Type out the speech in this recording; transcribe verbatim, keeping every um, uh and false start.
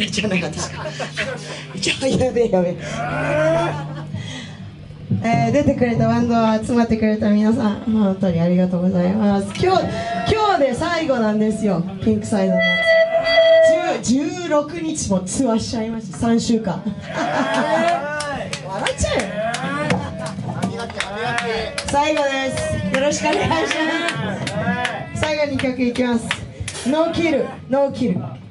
なっちゃわなかった。やべえやべえ。えー、出てくれたバンド集まってくれた皆さん、本当にありがとうございます。今日今日で最後なんですよ、ピンクサイドのやつ。じゅうろくにちもツアーしちゃいました。さんしゅうかん。笑っちゃうよ。最後です。よろしくお願いします。最後に曲いきます。ノーキルノーキル。